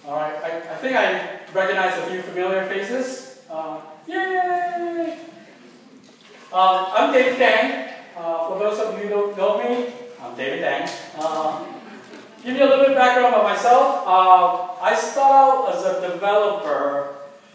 All right, I think I recognize a few familiar faces. Yay! I'm David Dang. For those of you who don't know me, I'm David Dang. Give you a little bit of background about myself. I started out as a developer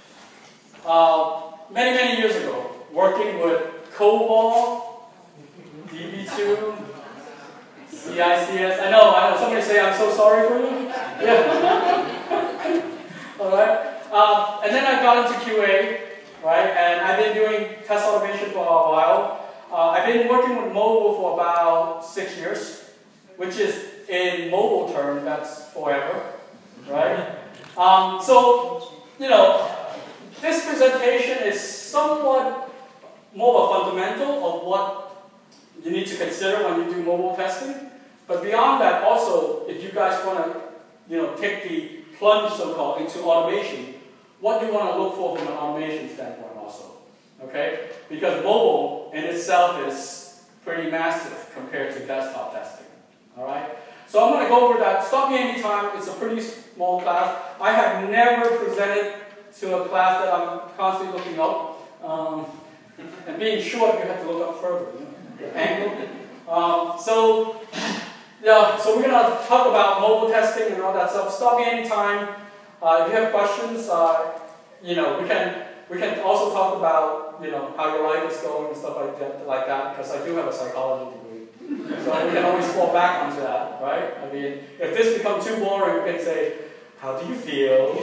many years ago, working with COBOL, DB2, CICS. I know. Somebody say I'm so sorry for you. Yeah. All right. And then I got into QA, right? And I've been doing test automation for a while. I've been working with mobile for about 6 years, which is in mobile terms, that's forever, right? So, you know, this presentation is somewhat more of a fundamental of what you need to consider when you do mobile testing. But beyond that, also, if you guys want to, you know, take the plunge, so-called, into automation, what do you want to look for from an automation standpoint also, okay? Because mobile in itself is pretty massive compared to desktop testing, all right? So I'm going to go over that. Stop me anytime. It's a pretty small class. I have never presented to a class that I'm constantly looking up. And being short, you have to look up further, you know, the angle. So we're going to talk about mobile testing and all that stuff. Stop me anytime. If you have questions, you know, we can also talk about, you know, how your life is going and stuff like that, because I do have a psychology degree. So we can always fall back onto that, right? I mean, if this becomes too boring, we can say, how do you feel?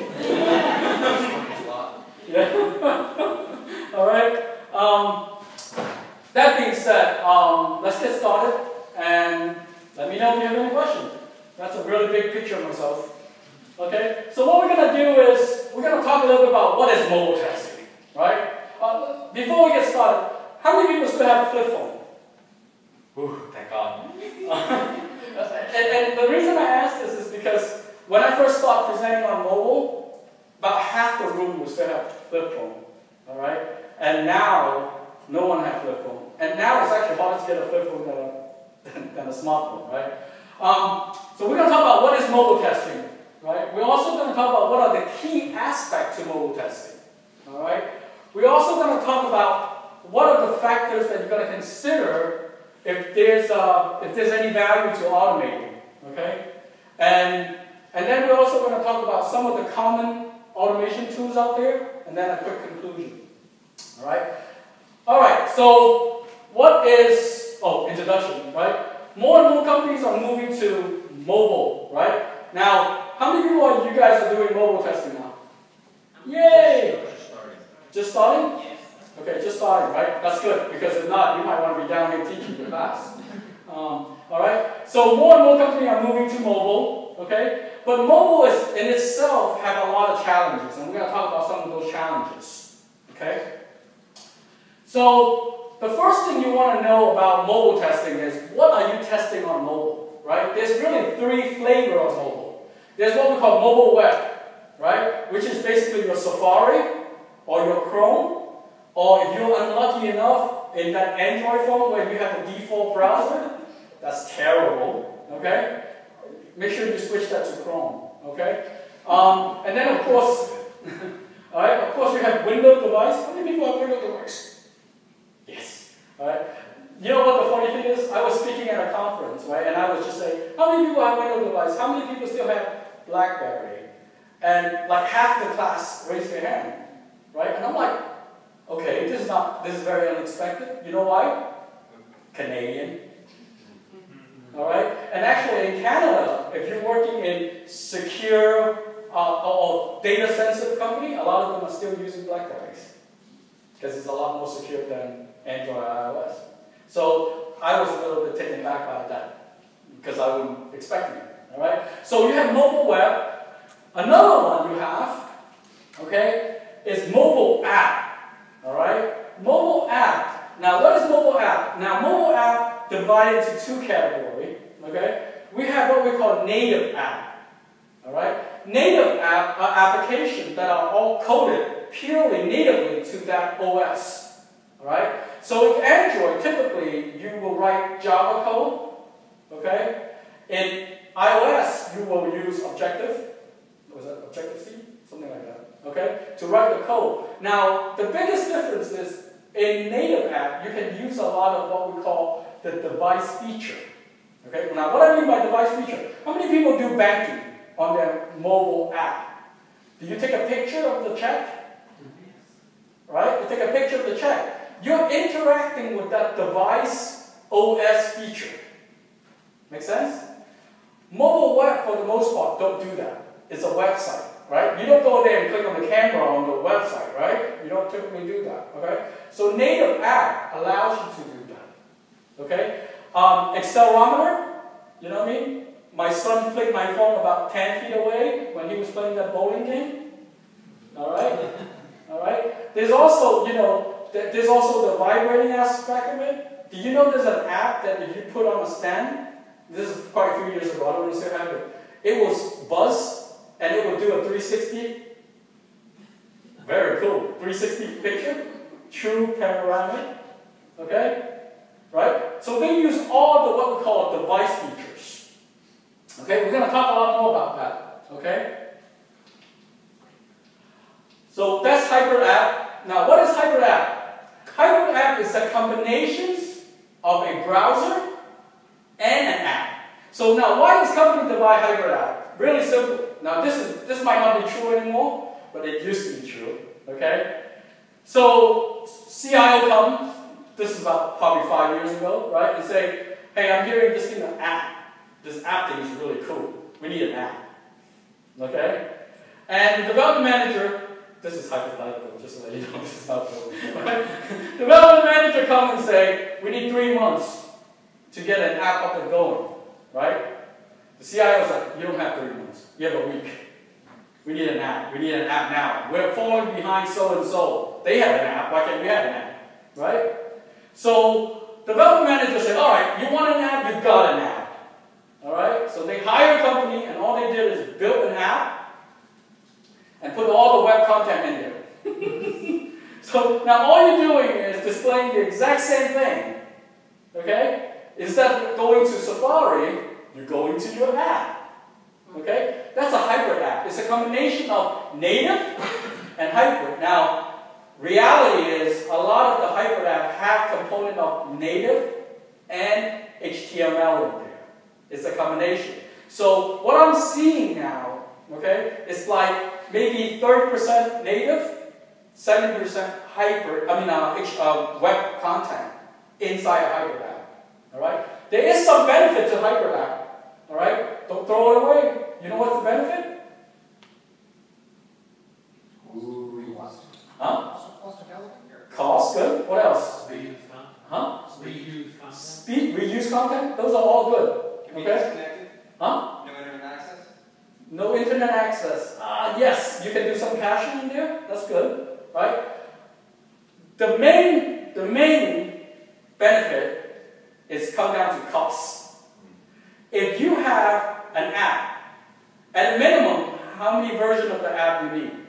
Yeah. All right. That being said, let's get started, and let me know if you have any questions. That's a really big picture of myself. Okay? So what we're going to do is, we're going to talk a little bit about what is mobile testing, right? Before we get started, how many people still have a flip phone? Ooh, thank God. and the reason I ask this is because when I first started presenting on mobile, about half the room will still have flip phone, all right? And now, no one has flip phone. And now it's actually harder to get a flip phone than a smartphone, right? So we're going to talk about what is mobile testing, right? We're also going to talk about what are the key aspects to mobile testing, all right? We're also going to talk about what are the factors that you're going to consider if there's any value to automating, okay? And then we're also going to talk about some of the common automation tools out there, and then a quick conclusion, all right? All right, so what is, introduction, right? More and more companies are moving to mobile, right? Now, how many people of you guys are doing mobile testing now? Yay! Just starting? Yes. Okay, just starting, right? That's good, because if not, you might want to be down here teaching the class. All right? So more and more companies are moving to mobile, okay? But mobile is, in itself, have a lot of challenges, and we're going to talk about some of those challenges, okay? So the first thing you want to know about mobile testing is, what are you testing on mobile, right? There's really 3 flavors of mobile. There's what we call mobile web, right? Which is basically your Safari or your Chrome, or if you're unlucky enough in that Android phone where you have a default browser, that's terrible, okay? Make sure you switch that to Chrome, okay? And then of course, all right, of course we have Windows device. How many people have Windows device? Yes, all right. You know what the funny thing is? I was speaking at a conference, right, and I was just saying, how many people have Windows device? How many people still have BlackBerry? And like half the class raised their hand, right? And I'm like, okay, this is very unexpected. You know why? Canadian. All right? And actually in Canada, if you're working in secure or data-sensitive company, a lot of them are still using BlackBerries because it's a lot more secure than Android or iOS. So I was a little bit taken back by that because I wasn't expecting it. All right? So you have mobile web. Another one you have, okay, is mobile app. All right? Mobile app. Now, what is mobile app? Now, mobile app divided into 2 categories, okay? We have what we call native app, all right? Native app are applications that are all coded purely natively to that OS, all right? So with Android, typically, you will write Java code, okay? In iOS, you will use Objective, was that Objective-C? Something like that. Okay? To write the code. Now, the biggest difference is in native app, you can use a lot of what we call the device feature. Okay? Now, what I mean by device feature, how many people do banking on their mobile app? Do you take a picture of the check? Right? You take a picture of the check. You're interacting with that device OS feature. Make sense? Mobile web, for the most part, don't do that. It's a website, right? You don't go there and click on the camera on the website, right? You don't typically do that, okay? So native app allows you to do that, okay? Accelerometer, you know what I mean? My son flicked my phone about 10 feet away when he was playing that bowling game. All right? All right? There's also, you know, there's also the vibrating aspect of it. Do you know there's an app that if you put on a stand, this is quite a few years ago, I don't want to say how, but it was buzz, and it would do a 360. Very cool. 360 picture, true panoramic. Okay? Right? So they use all the what we call device features. Okay? We're going to talk a lot more about that. Okay? So that's hybrid app. Now, what is hybrid app? Hybrid app is a combination of a browser and an app. So now, why does company divide hybrid app? Really simple. Now, this might not be true anymore, but it used to be true. Okay? So, CIO comes, this is about probably 5 years ago, right? And say, hey, I'm hearing this thing, an app. This app thing is really cool. We need an app. Okay? And the development manager, this is hypothetical, just to let you know this is not true. Right? Development manager comes and say, we need 3 months to get an app up and going. Right? The CIO is like, you don't have 3 months. You have a week. We need an app. We need an app now. We're falling behind so-and-so. They have an app. Why can't we have an app? Right? So, development manager said, all right, you want an app? You've got an app. All right? So they hired a company, and all they did is build an app and put all the web content in there. So, now all you're doing is displaying the exact same thing. Okay? Instead of going to Safari, you're going to your app. Okay? That's a hybrid app. It's a combination of native and hybrid. Now, reality is a lot of the hybrid app have component of native and HTML in there. It's a combination. So what I'm seeing now, okay, it's like maybe 30% native, 70% hybrid, web content inside a hybrid app. Alright? There is some benefit to hybrid app. Alright? Don't throw it away. You know what's the benefit? Huh? Cost, good. What else? Reuse content. Huh? Reuse content. Speed, reuse content? Those are all good. Can be okay? disconnected? Huh? No internet access? No internet access. Yes, you can do some caching in there. That's good. Right? The main benefit is come down to cost. If you have an app, at a minimum, how many versions of the app do you need?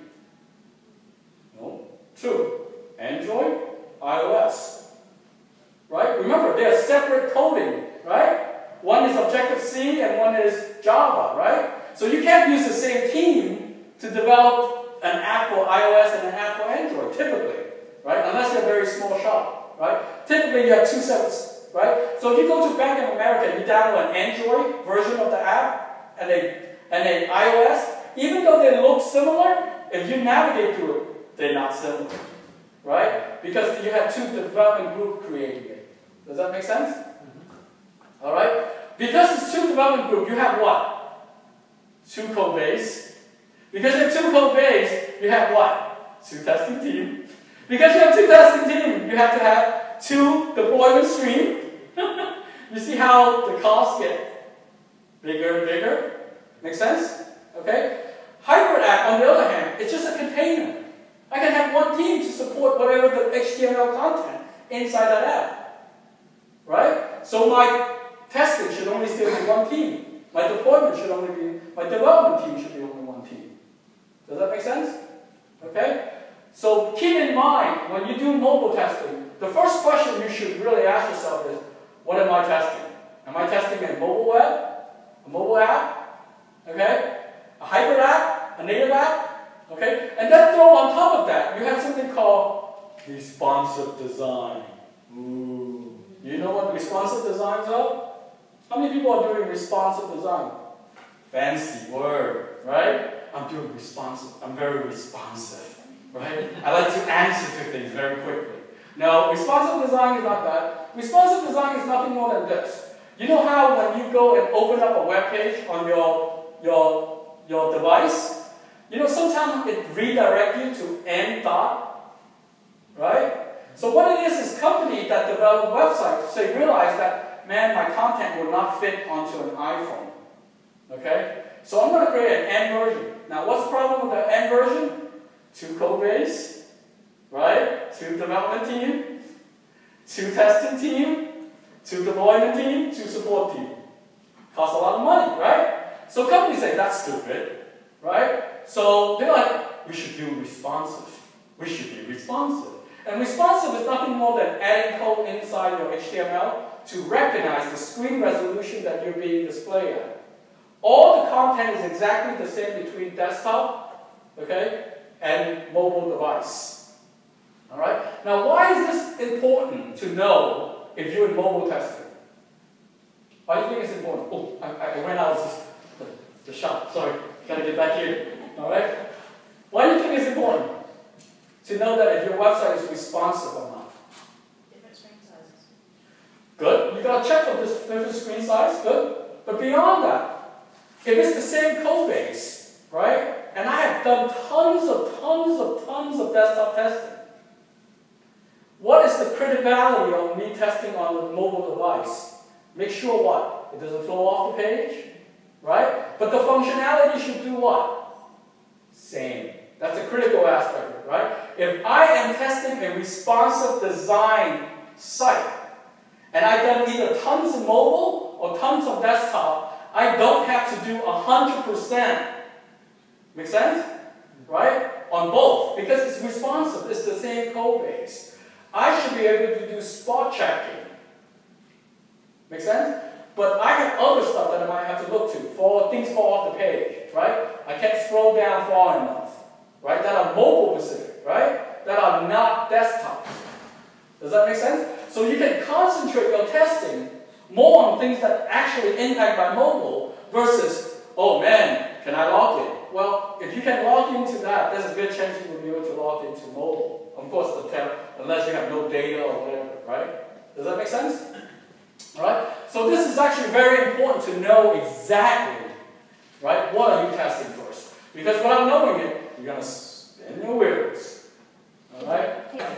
No. 2. Android, iOS. Right? Remember, they're separate coding, right? One is Objective-C and one is Java, right? So you can't use the same team to develop an app for iOS and an app for Android, typically, right? Unless you're a very small shop, right? Typically, you have 2 sets. Right? So if you go to Bank of America, you download an Android version of the app and an iOS, even though they look similar, if you navigate through it, they're not similar. Right? Because you have 2 development groups creating it. Does that make sense? Mm-hmm. Alright? Because it's 2 development groups, you have what? 2 code base. Because you have 2 code base, you have what? 2 testing teams. Because you have 2 testing teams, you have to have 2 deployment streams. You see how the costs get bigger and bigger? Make sense? Okay? Hybrid app, on the other hand, it's just a container. I can have one team to support whatever the HTML content inside that app. Right? So my testing should only still be one team. My deployment should only be, my development team should be only one team. Does that make sense? Okay? So keep in mind, when you do mobile testing, the first question you should really ask yourself is, what am I testing? Am I testing a mobile web? A mobile app? Okay? A hybrid app? a native app, okay? And then throw on top of that, you have something called responsive design. Ooh. You know what responsive designs are? How many people are doing responsive design? Fancy word, right? I'm doing responsive. I'm very responsive, right? I like to answer to things very quickly. No, responsive design is not that. Responsive design is nothing more than this. You know how when you go and open up a web page on your device, you know sometimes it redirects you to end dot, right? So what it is companies that develop websites, they realize that, man, my content will not fit onto an iPhone, okay? So I'm going to create an end version. Now, what's the problem with the end version? 2 code base, right? 2 development team, 2 testing team, 2 deployment team, 2 support team. Costs a lot of money, right? So companies say, that's stupid, right? So they're like, we should do responsive. We should be responsive. And responsive is nothing more than adding code inside your HTML to recognize the screen resolution that you're being displayed at. All the content is exactly the same between desktop, okay, and mobile device. All right? Now, why is this important to know if you're in mobile testing? Why do you think it's important? Oh, I went out of the shop. Sorry, gotta get back here. All right? Why do you think it's important to know that if your website is responsive or not? Different screen sizes. Good. You gotta check for this different screen size. Good. But beyond that, if it's the same code base, right? And I have done tons of desktop testing. What is the criticality of me testing on the mobile device? Make sure what? It doesn't flow off the page, right? But the functionality should do what? Same. That's a critical aspect of it, right? If I am testing a responsive design site, and I've done either tons of mobile or tons of desktop, I don't have to do 100%. Make sense? Right? On both. Because it's responsive. It's the same code base. I should be able to do spot checking. Make sense? But I have other stuff that I might have to look to. For things fall off the page. Right? I can't scroll down far enough. Right? That are mobile specific. Right? That are not desktop. Does that make sense? So you can concentrate your testing more on things that actually impact my mobile versus, oh man, can I log in? Well, if you can log into that, there's a good chance you will be able to log into mobile. Of course, unless you have no data or whatever, right? Does that make sense? All right? So this is actually very important to know exactly, right, what are you testing first. Because without knowing it, you're going to spin your wheels. All right?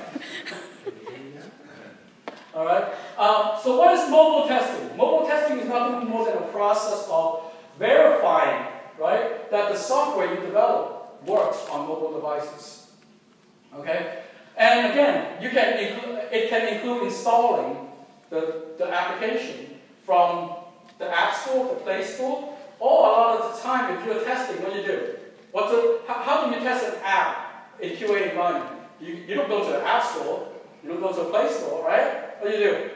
All right. So what is mobile testing? Mobile testing is nothing more than a process of verifying, right, that the software you develop works on mobile devices. Okay. And again, it can include installing the application from the App Store, the Play Store, or a lot of the time, if you're testing, what do you do? How do you test an app in QA environment? You don't go to the App Store. You don't go to a Play Store, right? What do you do?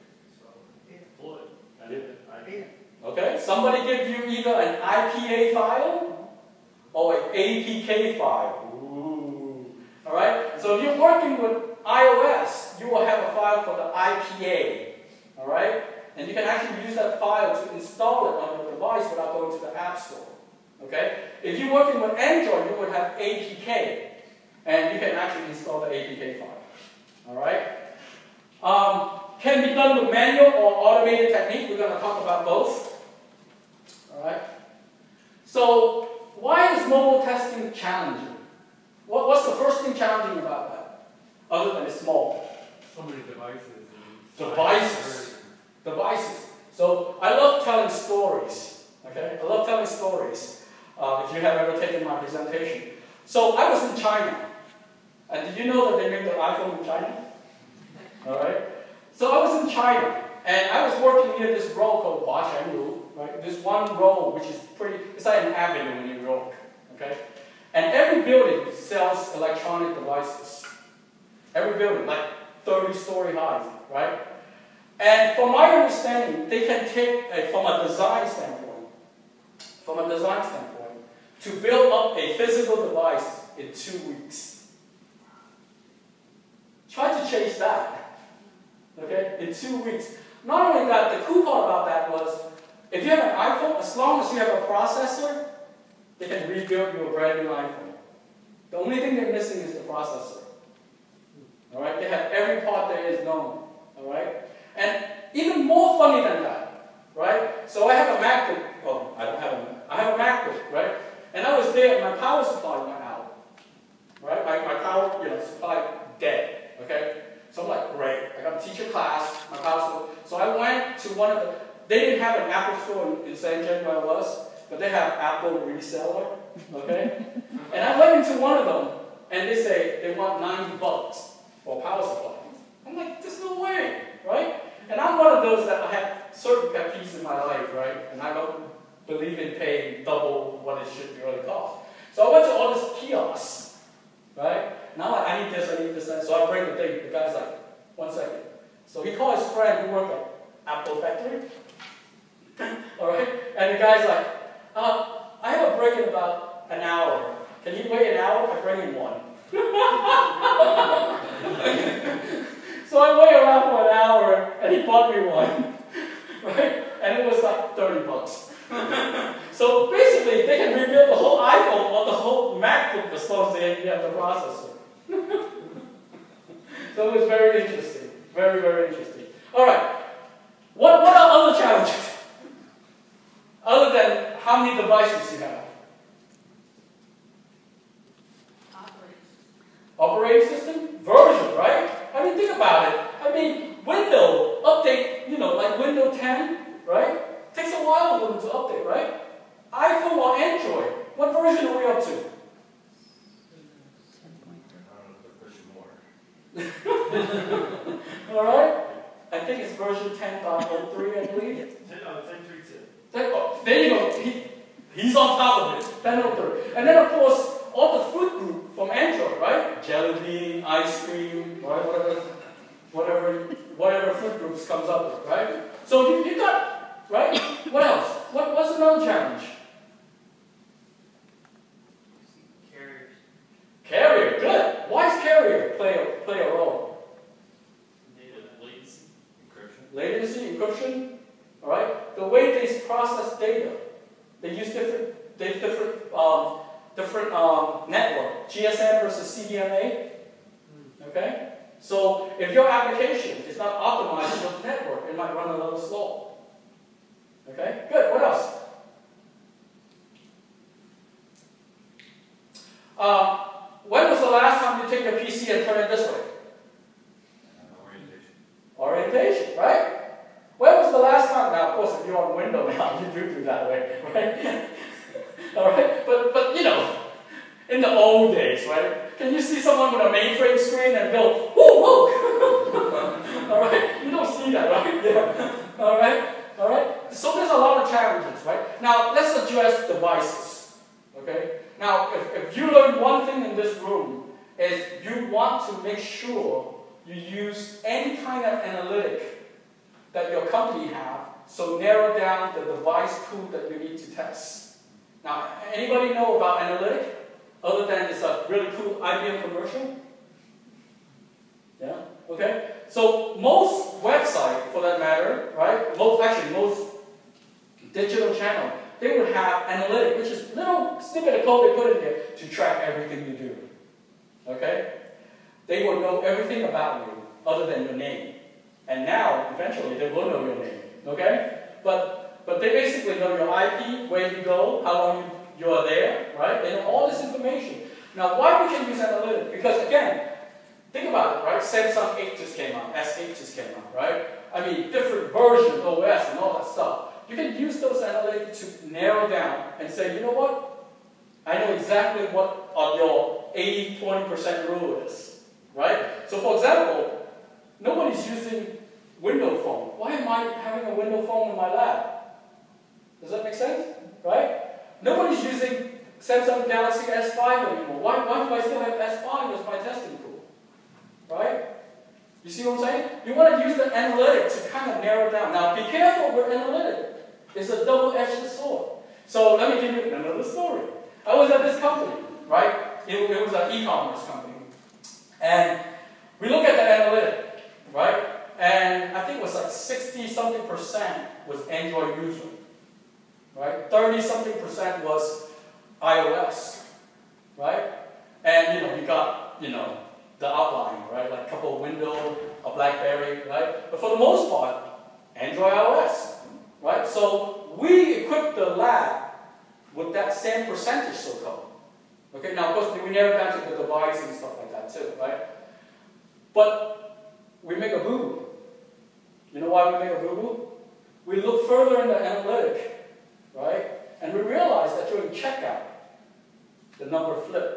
Okay, somebody gives you either an IPA file or an APK file. Ooh. All right? So if you're working with iOS, you will have a file called the IPA. All right? And you can actually use that file to install it on your device without going to the App Store. Okay? If you're working with Android, you would have APK. And you can actually install the APK file. All right? Can be done with manual or automated technique. We're going to talk about both. All right? So, why is mobile testing challenging? What's the first thing challenging about that? Other than it's small. So many devices. Devices. So, I love telling stories. Okay? I love telling stories. If you have ever taken my presentation. So, I was in China. And did you know that they make the iPhone in China? All right? So I was in China, and I was working near this road called Huashan, right? This one road, which is it's like an avenue in New York, okay? And every building sells electronic devices. Every building, like 30-story high, right? And from my understanding, they can take, from a design standpoint, to build up a physical device in 2 weeks. Try to chase that, okay, in 2 weeks. Not only that, the cool part about that was, if you have an iPhone, as long as you have a processor, they can rebuild you a brand new iPhone. The only thing they're missing is the processor. All right, they have every part there is known. All right, and even more funny than that, right? So I have a MacBook. Well, I don't have a. I have a MacBook, right? And I was there, and my power supply went out. Right, my power, supply dead. Okay, so I'm like, great. I got to teach a class. My power supply. So I went to one of the. They didn't have an Apple store in San Diego where I was, but they have Apple reseller. Okay, and I went into one of them, and they say they want $90 for power supply. I'm like, there's no way, right? And I'm one of those that I have certain pet peeves in my life, right? And I don't believe in paying double what it should really cost. So I went to all these kiosks, right? Now I need this, I need this, so I bring the thing. The guy's like, 1 second. So he called his friend who worked at Apple factory. All right? And the guy's like, I have a break in about an hour. Can you wait an hour? I bring in one. So I waited around for an hour, and he bought me one, right? And it was like $30. So basically, they can rebuild the whole iPhone or the whole MacBook as long as they have the processor. So it was very interesting, very, very interesting. All right, what are other challenges? Other than how many devices you have? Operating system? Version, right? I mean, think about it. I mean, Windows update, like Windows 10, right? Takes a while for them to update, right? iPhone or Android, what version are we up to? 10.3. I don't know if they're pushing more. All right? I think it's version 10.03, I believe. 10.3. There you go. He's on top of it. 10.03. And then, of course, all the fruit group from Android, right? Jelly bean, ice cream, whatever fruit groups comes up with, right? So you got, right? What else? What's another challenge? Carrier, good. Why does carrier play a role? Latency, encryption. All right. The way they process data, they use different network, GSM versus CDMA. Okay? So if your application is not optimized for the network, it might run a little slow. Okay? Good. What else? When was the last time you take your PC and turn it this way? Orientation, right? When was the last time? Now, of course, if you're on Windows now, you do that way, right? All right, but in the old days, right? Can you see someone with a mainframe screen and go, whoa, whoa? All right, you don't see that, right? Yeah. All right. So there's a lot of challenges, right? Now let's address devices. Okay. Now, if you learn one thing in this room, is you want to make sure you use any kind of analytic that your company have, so narrow down the device pool that you need to test. Now, anybody know about analytic? Other than it's a really cool IBM commercial? Yeah? Okay? So most websites, for that matter, right? Most digital channel, they would have analytic, which is a little snippet of code they put in there to track everything you do. Okay? They will know everything about you other than your name. And now, eventually, they will know your name. Okay? But they basically know your IP, where you go, how long you are there, right? They know all this information. Now, why we can use analytics? Because again, think about it, right? Samsung 8 just came out, S8 just came out, right? I mean, different versions, OS and all that stuff. You can use those analytics to narrow down and say, you know what? I know exactly what your 80-20% rule is, right? So for example, nobody's using Windows Phone. Why am I having a Windows Phone in my lab? Does that make sense? Right? Nobody's using Samsung Galaxy S5 anymore. Why do I still have S5 as my testing tool? Right? You see what I'm saying? You want to use the analytic to kind of narrow down. Now, be careful with analytic. It's a double-edged sword. So let me give you another story. I was at this company, right? It was an e-commerce company. And we look at the analytic, right? And I think it was like 60-something% was Android user, right? 30-something% was iOS, right? And you got, the outline, right? Like a couple of Windows, a BlackBerry, right? But for the most part, Android, iOS, right? So we equipped the lab with that same percentage, so-called. Okay, now of course we narrow down to the device and stuff like that too, right? But we make a boo-boo. You know why we make a boo-boo? We look further in the analytic, right? And we realize that during checkout, the number flipped.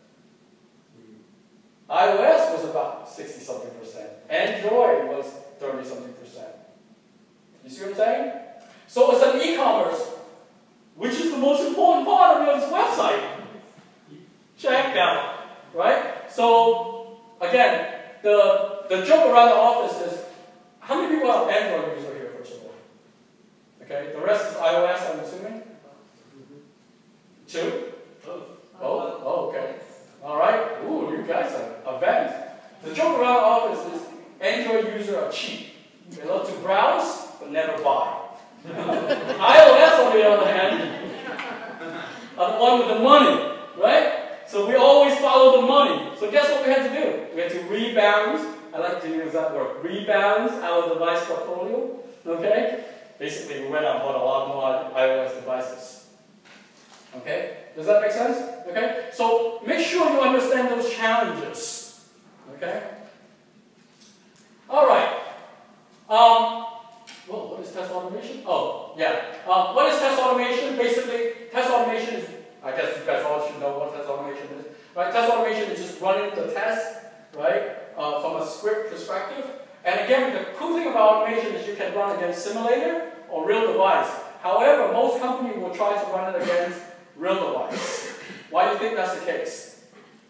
iOS was about 60-something%. Android was 30-something%. You see what I'm saying? So it's an e-commerce, which is the most important part of this website. Checkout, right? So again, the joke around the office is, how many people have Android user here, first of all? Okay, the rest is iOS, I'm assuming? Two? Oh, okay. All right. Ooh, you guys are advanced. The joke around the office is Android users are cheap. They love to browse, but never buy. iOS, on the other hand, are the one with the money, right? So we always follow the money. So guess what we had to do? We had to rebalance. I like to use that word. Rebalance our device portfolio. Okay? Basically, we went out and bought a lot more iOS devices. Okay? Does that make sense? Okay? So make sure you understand those challenges. Okay? All right. Well, what is test automation? Oh, yeah. What is test automation? Basically, test automation is, I guess you guys all should know what test automation is. Right? Test automation is just running the test, right, from a script perspective. And again, the cool thing about automation is you can run against simulator or real device. However, most companies will try to run it against real device. Why do you think that's the case?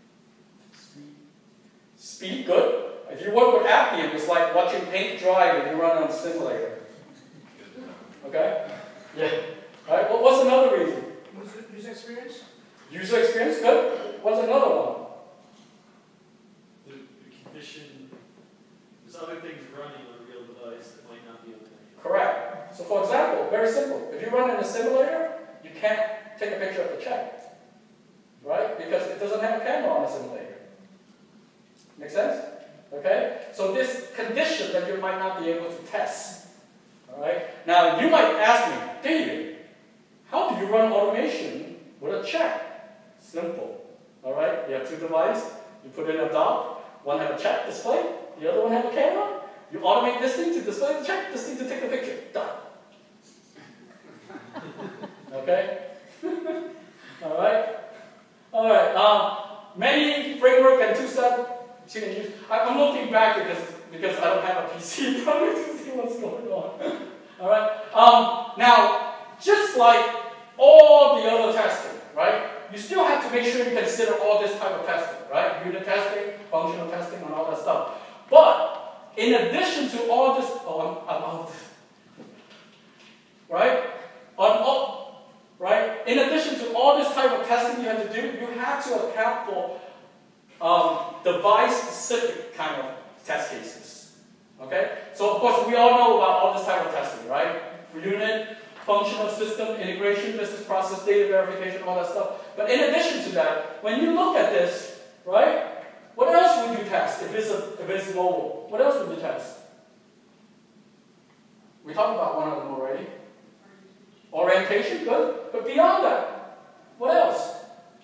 Speed, good. If you work with Appian, it's like watching paint dry when you run on a simulator. Okay? Yeah. All right. Well, what's another reason? User experience? User experience, good. What's another one? The condition, there's other things running on a real device that might not be able to. Correct. So for example, very simple. If you run in a simulator, you can't take a picture of the check. Right? Because it doesn't have a camera on the simulator. Make sense? Okay? So this condition that you might not be able to test. Alright? Now you might ask me, David, how do you run automation with a check? Simple. Alright? You have two devices, you put in a dock, one have a check display, the other one have a camera. You automate this thing to display the check, this thing to take the picture. Done. Okay? Alright? Alright. Many framework and two-step you can use. I'm looking back because I don't have a PC in front of me to see what's going on. Alright? Now, just like all the other testing, right? You still have to make sure you consider all this type of testing, right? Unit testing, functional testing, and all that stuff. But in addition to all this, right? In addition to all this type of testing you have to do, you have to account for device-specific kind of test cases. Okay? So of course we all know about all this type of testing, right? For unit, functional system, integration, business process, data verification, all that stuff. But in addition to that, when you look at this, right? What else would you test if it's mobile? What else would you test? We talked about one of them already. Orientation, good. But beyond that, what else?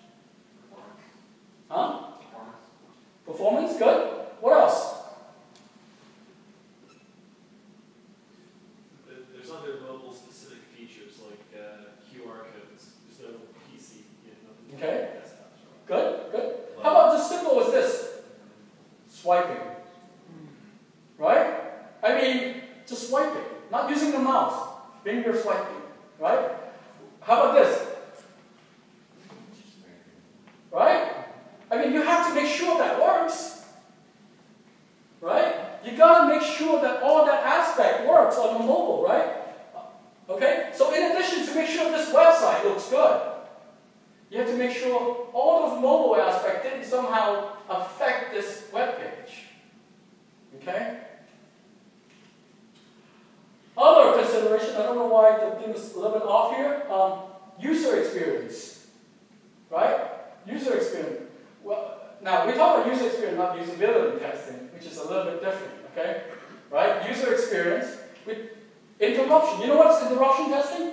Huh? Performance, good. What else? There's other mobile specific features like QR codes. There's no PC, okay. Desktops. Good, good. How about as simple as this? Swiping. Right? I mean, just swiping. Not using the mouse. Finger swiping. Right? How about this? Right? I mean, you have to make sure that works. Right? You got to make sure that all that aspect works on the mobile, right? Okay? So in addition to make sure this website looks good, you have to make don't know why the thing is a little bit off here. User experience, right? User experience. Well, now we talk about user experience, not usability testing, which is a little bit different, okay? Right? User experience with interruption. You know what's interruption testing?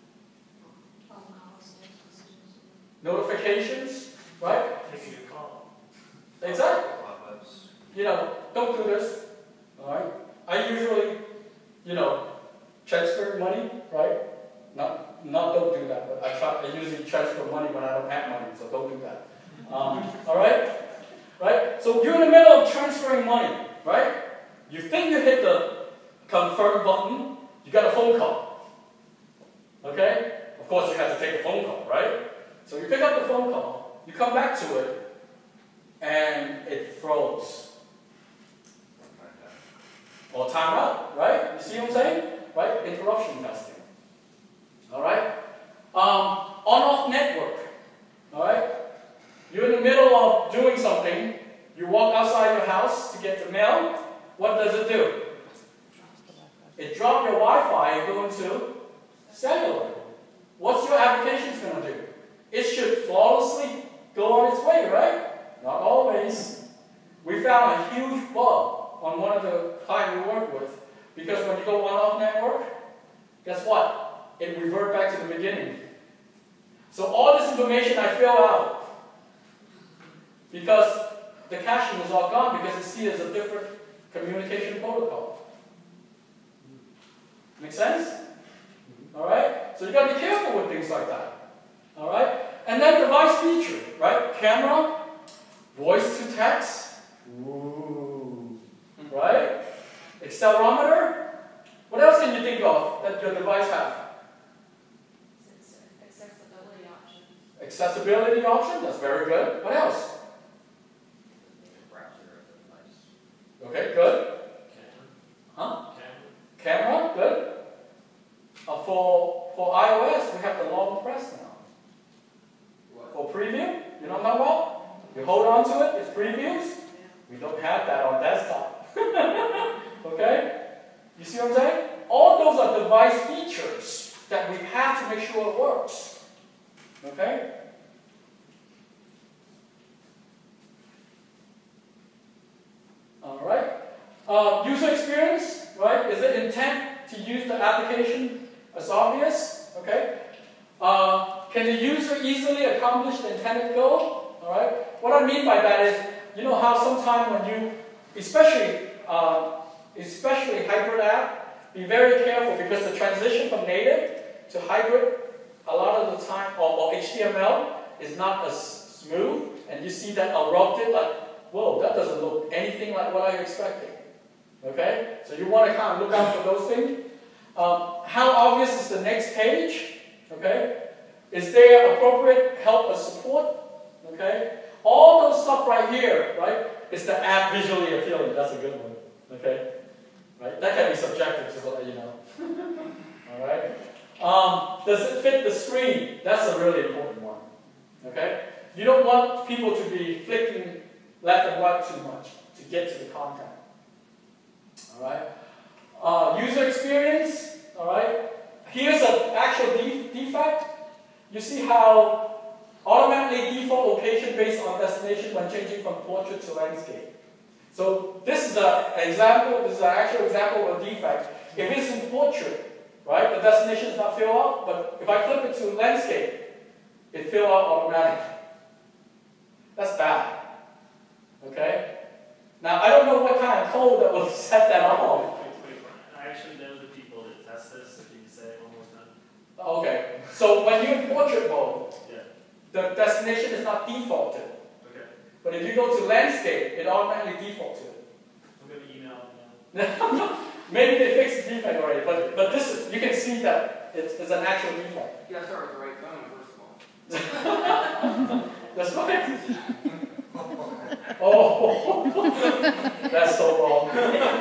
Notifications, right? Taking a call. Exactly. You know, don't do this, all right? I usually, you know, transfer money, right? Not don't do that, but I usually transfer money when I don't have money, so don't do that. All right? Right? So you're in the middle of transferring money, right? You think you hit the confirm button, you got a phone call. Okay? Of course, you have to take a phone call, right? So you pick up the phone call, you come back to it, and it froze. Or timeout, right? You see what I'm saying? Right? Interruption testing. All right? On-off network. All right? You're in the middle of doing something. You walk outside your house to get the mail. What does it do? It drops your Wi-Fi and go into cellular. What's your applications going to do? It should flawlessly go on its way, right? Not always. We found a huge bug on one of the clients we work with, because when you go on-off network, guess what? It reverts back to the beginning. So all this information I fill out, because the caching is all gone, because it's seen as a different communication protocol. Make sense? All right? So you got to be careful with things like that. All right? And then device feature, right? Camera, voice to text. Ooh. Right? Accelerometer. What else can you think of that your device has? Accessibility options. Accessibility option. That's very good. What else? Okay, good. Huh? Camera, good. For iOS, we have the long press now. For preview, you know what I'm talking about? You hold on to it, it's previews. We don't have that on desktop. Okay? You see what I'm saying? All those are device features that we have to make sure it works. Okay? Alright. User experience, right? Is it intent to use the application as obvious? Okay? Can the user easily accomplish the intended goal? Alright? What I mean by that is, you know how sometimes when you, especially hybrid app, be very careful, because the transition from native to hybrid, a lot of the time, or HTML, is not as smooth, and you see that erupted, like, whoa, that doesn't look anything like what I'm expecting. Okay? So you want to kind of look out for those things. How obvious is the next page? Okay? Is there appropriate help or support? Okay? All those stuff right here, right, is the app visually appealing. That's a good one. Okay? Right? That can be subjective, just to let you know. Alright? Does it fit the screen? That's a really important one. Okay? You don't want people to be flicking left and right too much to get to the content. Alright? User experience. Alright? Here's an actual defect. You see how automatically default location based on destination when changing from portrait to landscape. So this is an example, this is an actual example of a defect. If it's in portrait, right, the destination is not filled out, but if I flip it to landscape, it fills out automatically. That's bad. Okay? Now, I don't know what kind of code that will set that off. I actually know the people that test this, if you can say almost done. Okay. So when you're in portrait mode, Yeah. the destination is not defaulted. Okay. But if you go to landscape, it automatically defaults it. I'm going to email them now. Maybe they fixed the defect already, but this is, you can see that it's an actual defect. You gotta start with the right phone, first of all. That's right. Oh, that's so wrong.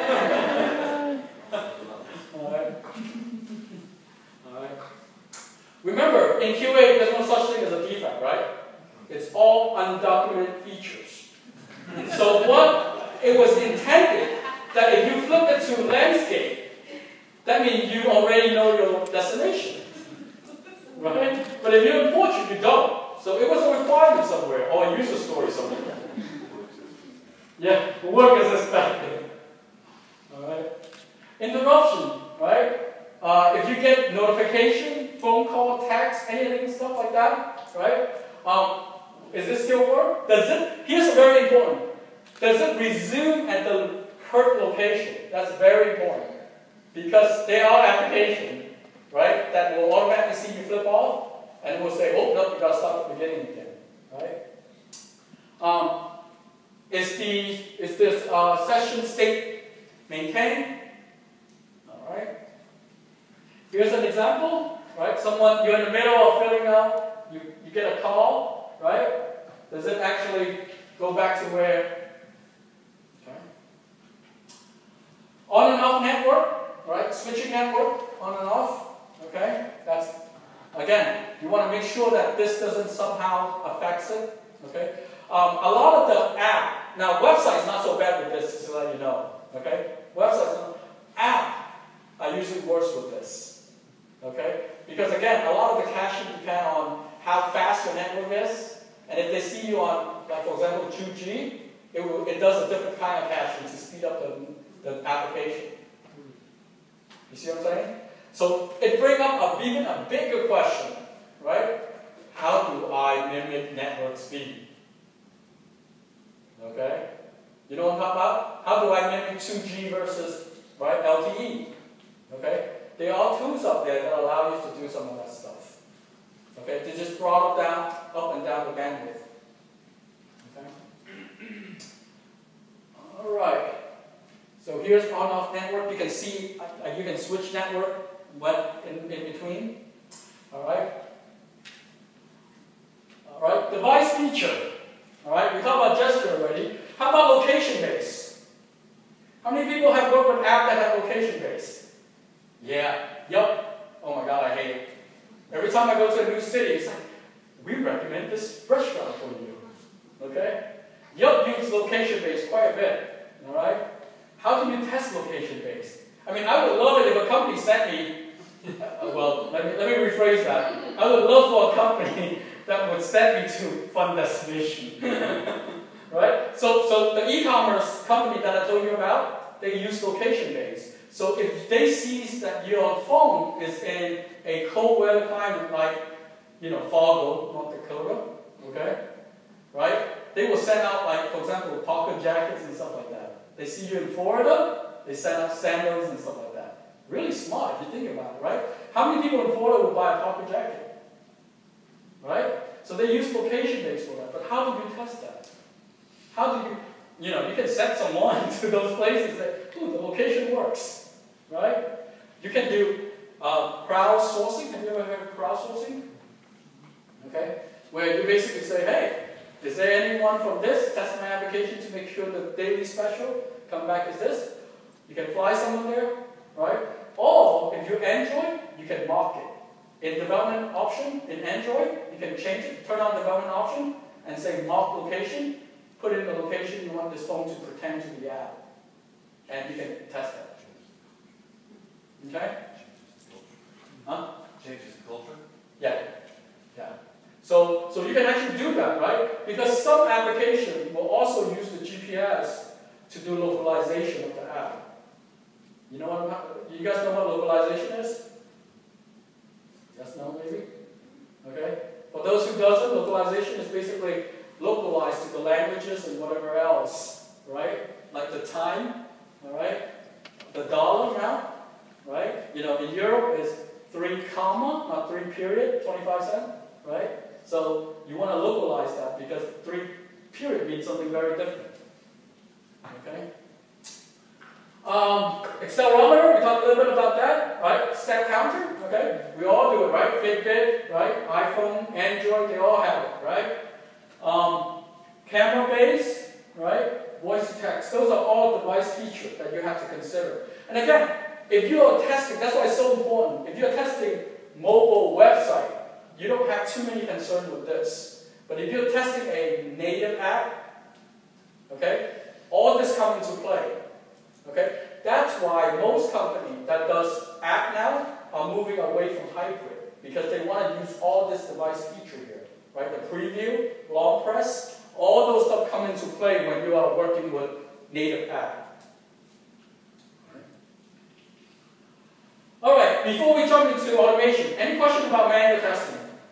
Alright. Alright. Remember, in QA, there's no such thing as a defect, right? It's all undocumented features. So what it was intended that if you flip it to landscape, that means you already know your destination. Right? But if you import it, you don't. So it was a requirement somewhere, or a user story somewhere. Yeah, work as expected. Alright? Interruption, right? If you get notification, phone call, text, anything, stuff like that, right? Is this still work? Here's very important. Does it resume at the current location? That's very important. Because there are applications, right, that will automatically see you flip off, and it will say, oh, no, you got to start at the beginning again, right? Is this session state maintained? All right. Here's an example, right? You're in the middle of filling out, you get a call, right? Does it actually go back to where? Okay. On and off network, right? Switching network, on and off. Okay, that's, again, you want to make sure that this doesn't somehow affect it. Okay, a lot of the app, now websites not so bad with this, just to let you know. Okay, app are usually worse with this. Okay, because again, a lot of the caching depend on how fast your network is, and if they see you on, like for example, 2G, it does a different kind of caching to speed up the application. You see what I'm saying? So it brings up even a bigger question, right? How do I mimic network speed? Okay? You know what I'm talking about? How do I mimic 2G versus, right, LTE? Okay? There are tools out there that allow you to do some of that stuff. Okay? To just throttle down, up and down the bandwidth. Okay? All right. So here's on-off network. You can see, you can switch network in between. Alright? Alright, device feature. Alright, we talked about gesture already. How about location base? How many people have worked with apps that have location base? Yeah. Yup. Oh my god, I hate it. Every time I go to a new city, it's like, we recommend this restaurant for you. Okay? Yup uses location base quite a bit. Alright? How do you test location base? I mean, I would love it if a company sent me, well, let me rephrase that. I would love for a company that would send me to fun destination. Right? So the e-commerce company that I told you about, they use location base. So if they see that your phone is in a cold weather climate like, Fargo, North Dakota, okay? Right? They will send out, like, for example, parka jackets and stuff like that. They see you in Florida, they send out sandals and stuff like that. Really smart if you think about it, right? How many people in Florida would buy a parka jacket? Right? So they use location base for that. But how do you test that? How do you can send someone to those places and say, ooh, the location works. Right? You can do crowdsourcing. Have you ever heard of crowdsourcing? Okay? Where you basically say, hey, is there anyone from this? Test my application to make sure the daily special come back as this. You can fly someone there, right? Or if you're Android, you can mark it. In development option, in Android, you can change it, turn on development option, and say mark location, put in the location you want this phone to pretend to be at. And you can test that. Okay? Huh? Changes the culture? Yeah. Yeah. So you can actually do that, right? Because some application will also use the GPS to do localization of the app. You guys know what localization is? Yes, no, maybe? Okay. For those who doesn't, localization is basically localized to the languages and whatever else, right? Like the time, all right? The dollar amount, right? In Europe is 3 comma, not 3 period, 25 cents, right? So you want to localize that because 3 period means something very different. Okay? Accelerometer, we talked a little bit about that, right? Step counter, okay? We all do it, right? Fitbit, right? iPhone, Android, they all have it, right? Camera base, right? Voice to text. Those are all device features that you have to consider. And again, if you are testing, that's why it's so important. If you're testing mobile website, you don't have too many concerns with this. But if you're testing a native app, okay, all this comes into play. Okay? That's why most companies that does app now are moving away from hybrid, because they want to use all this device feature here, right? The preview, long press, all those stuff come into play when you are working with native app. All right, before we jump into automation, any questions about manual testing?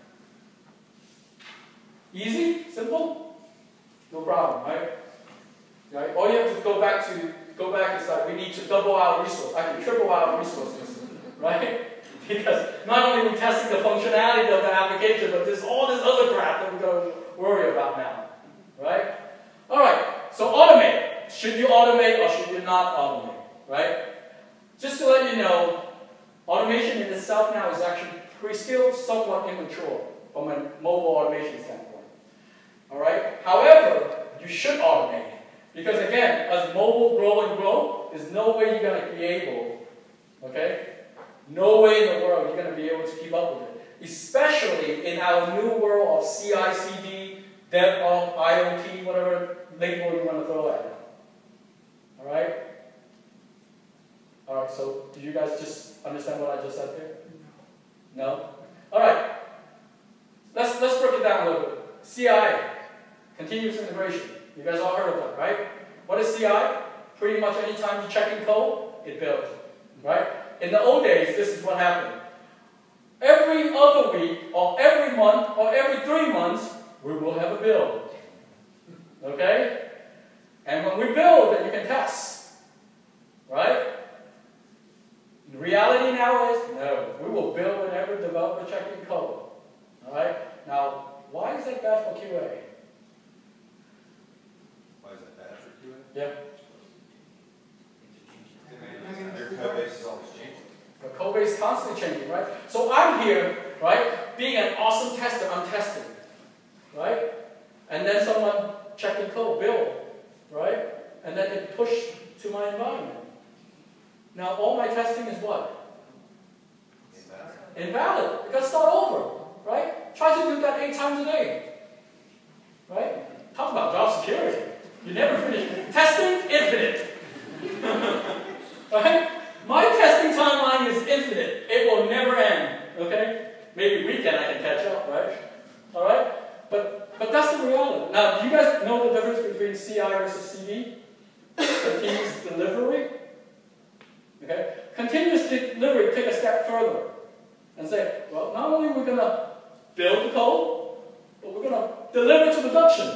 Easy? Simple? No problem, right? Right? All you have to go back is like, we need to double our resource. I can triple our resources, right? Because not only are we testing the functionality of the application, but there's all this other crap that we're going to worry about now, right? All right, so automate. Should you automate or should you not automate, right? Just to let you know, automation in itself now is actually still somewhat immature from a mobile automation standpoint. All right? However, you should automate. Because again, as mobile grow and grow, there's no way you're going to be able, okay? No way in the world you're going to be able to keep up with it. Especially in our new world of CI/CD, DevOps, IoT, whatever label you want to throw at it. All right? All right, so did you guys just understand what I just said here? No? All right. Let's break it down a little bit. CI, continuous integration. You guys all heard of that, right? What is CI? Pretty much any time you check in code, it builds, right? In the old days, this is what happened. Every other week, or every month, or every 3 months, we will have a build. Okay? And when we build, then you can test. Right? The reality now is, no, we will build whenever developer checking code. Alright? Now, why is that bad for QA? Why is that bad for QA? Yeah. Their code base is always changing. The code base is constantly changing, right? So I'm here, right, being an awesome tester, I'm testing. Right? And then someone checking code, build, right? And then it pushed to my environment. Now all my testing is what? Invalid. It got to start over, right? Try to do that 8 times a day, right? Talk about job security. You never finish. Testing, infinite. Right? My testing timeline is infinite. It will never end, okay? Maybe weekend I can catch up, right? All right? But that's the reality. Now, do you guys know the difference between CI versus CD? Continuous delivery. Okay? Continuous delivery, take a step further and say, well, not only are we going to build the code, but we're going to deliver to production.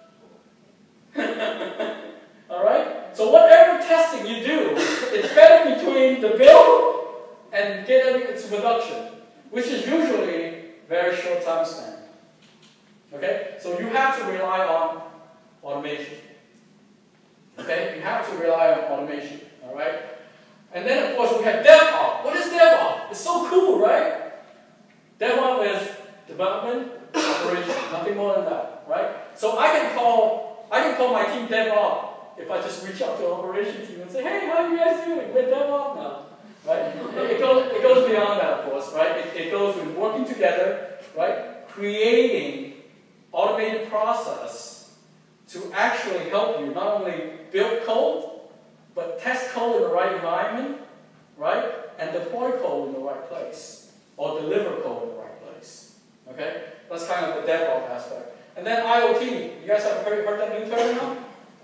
Alright? So whatever testing you do, it's better between the build and getting it to production, which is usually very short time span. Okay? So you have to rely on automation. Okay? You have to rely on automation. Alright? And then, of course, we have DevOps. What is DevOps? It's so cool, right? DevOps is development, operation, nothing more than that, right? So I can call my team DevOps if I just reach out to the operation team and say, hey, how are you guys doing? We're DevOps now, right? It goes beyond that, of course, right? It goes with working together, right? Creating automated process to actually help you not only build code, but test code in the right environment, right? And deploy code in the right place. Or deliver code in the right place. Okay? That's kind of the DevOps aspect. And then IoT. You guys have heard that new term now?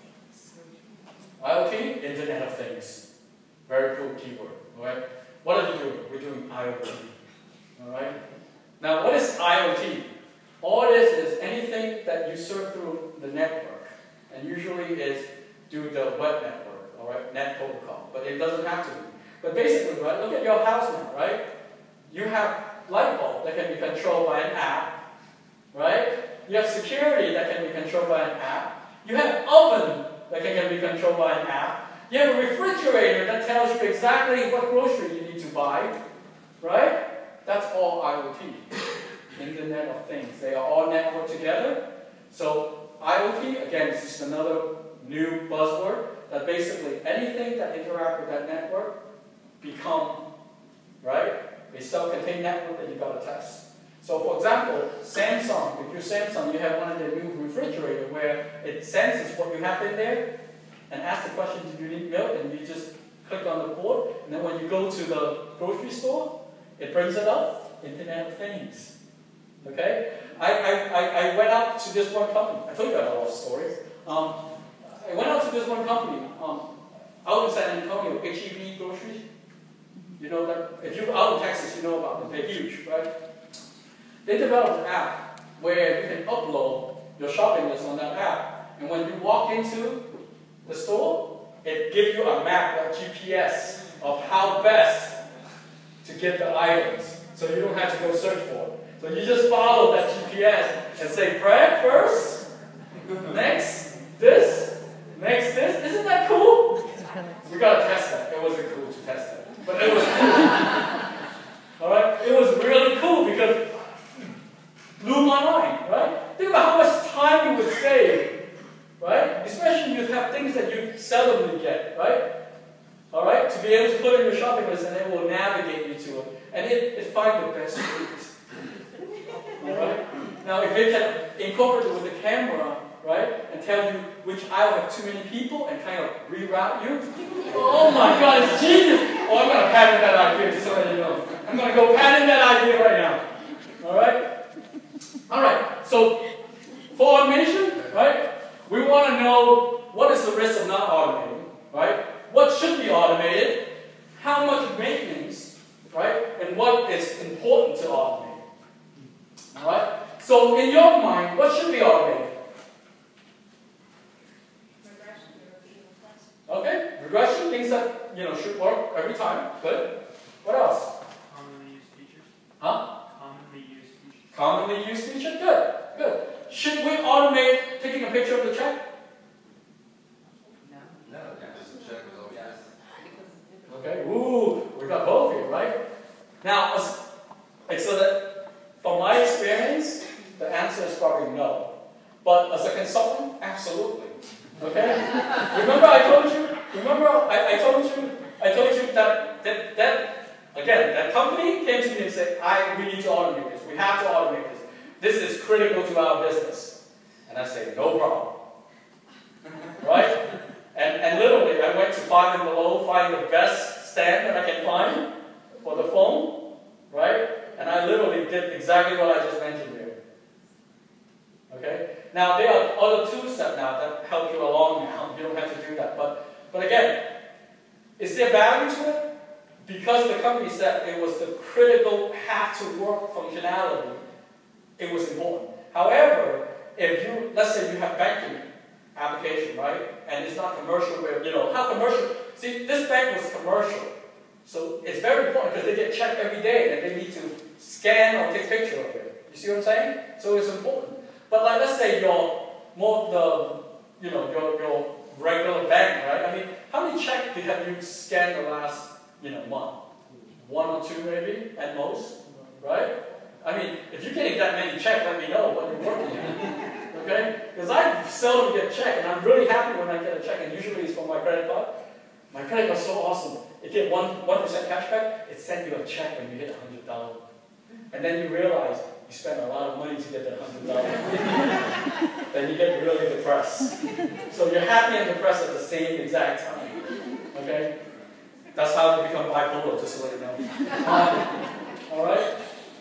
IoT, Internet of Things. Very cool keyword. Alright? What are you doing? We're doing IoT. Alright? Now, what is IoT? All it is anything that you serve through the network. And usually is through the web network. Alright, net protocol, but it doesn't have to be. But basically, right, look at your house now, right? You have light bulb that can be controlled by an app, right? You have security that can be controlled by an app. You have oven that can be controlled by an app. You have a refrigerator that tells you exactly what grocery you need to buy, right? That's all IoT, Internet of Things. They are all networked together. So IoT, again, is just another new buzzword. That basically anything that interacts with that network become, right, a self-contained network that you've got to test. So for example, Samsung, if you're Samsung, you have one of their new refrigerators where it senses what you have in there and asks the question, do you need milk? And you just click on the board, and then when you go to the grocery store, it brings it up, Internet of Things. Okay? I went out to this one company. I told you about a lot of stories. I went out to this one company out in San Antonio, HEB Groceries. You know that, if you're out in Texas, you know about them. They're huge, right? They developed an app where you can upload your shopping list on that app. And when you walk into the store, it gives you a map, a GPS, of how best to get the items. So you don't have to go search for it. So you just follow that GPS and say, bread first, next this, next this. Isn't that cool? We got to test that. It wasn't cool to test that. But it was cool. Alright? It was really cool because it blew my mind, right? Think about how much time you would save, right? Especially if you have things that you seldomly get, right? Alright? To be able to put in your shopping list and it will navigate you to it. And it find the best foods. Alright? Now if it can incorporate it with the camera, right? And tell you which aisle have too many people and kind of reroute you. Oh my God, it's genius! Oh, I'm going to patent that idea, just so that you know. I'm going to go patent that idea right now. Alright? Alright, so for automation, right? We want to know what is the risk of not automating, right? What should be automated? How much maintenance, right? And what is important to automate. Alright? So in your mind, what should be automated? Okay, regression, things that should work every time. Good. What else? Commonly used features. Huh? Commonly used features. Commonly used feature? Good. Good. Should we automate taking a picture of the check? No, just check is all yes. Okay. Ooh, we got both here, right? Now, so that from my experience, the answer is probably no. But as a consultant, absolutely. Okay? Remember I told you that again, that company came to me and said, we need to automate this. We have to automate this. This is critical to our business. And I say, no problem. Right? And literally, I went to find the best stand that I can find for the phone, right? And I literally did exactly what I just mentioned here. Okay? Now, there are other tools now that help you along now. You don't have to do that. But again, is there value to it? Because the company said it was the critical have-to-work functionality, it was important. However, if you, let's say you have banking application, right? And it's not commercial where, how commercial? See, this bank was commercial. So it's very important because they get checked every day and they need to scan or take a picture of it. You see what I'm saying? So it's important. But like, let's say you're more of the, your regular bank, right? I mean, how many checks have you scanned the last, month? One or two maybe, at most, right? I mean, if you're getting that many checks, let me know what you're working at, okay? Because I seldom get a check, and I'm really happy when I get a check, and usually it's from my credit card. My credit card's so awesome. It gets 1% cashback, it sends you a check when you hit $100. And then you realize you spent a lot of money to get that $100. Then you get really depressed. So you're happy and depressed at the same exact time. Okay? That's how you become bipolar, just to let you know. Alright?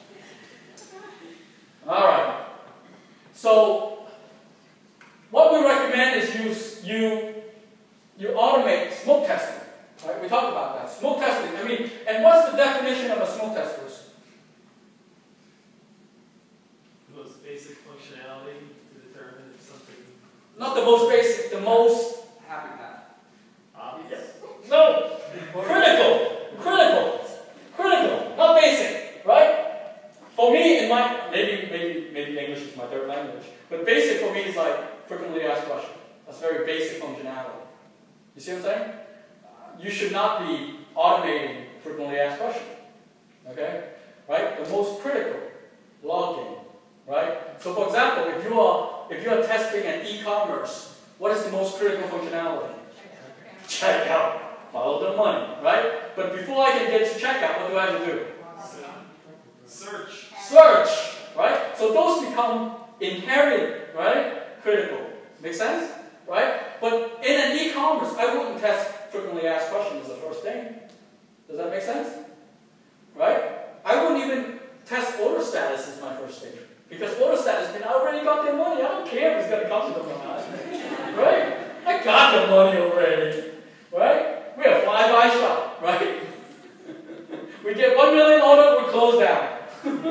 Alright. So, what we recommend is you automate smoke testing. Right? We talked about that. Smoke testing. I mean, and what's the definition of a smoke test first? The most basic functionality to determine if something. Not the most basic, the most Happy path. Obvious. no, critical, not basic, right? For me, in my maybe English is my third language, but basic for me is like frequently asked questions. That's very basic functionality. You see what I'm saying? You should not be automating frequently asked questions. Okay, right? The most critical, logging, right? So, for example, if you are testing an e-commerce, what is the most critical functionality? Checkout. Follow the money, right? But before I can get to checkout, what do I have to do? Search, right? So those become inherent, right? Critical. Make sense? Right? But in an e-commerce, I wouldn't test frequently asked questions is the first thing. Does that make sense? Right? I wouldn't even test order status as my first thing. Because order status means I already got their money. I don't care if it's going to come to them or not. Right? I got the money already. Right? We're a fly-by shop. Right? We get 1 million order, we close down.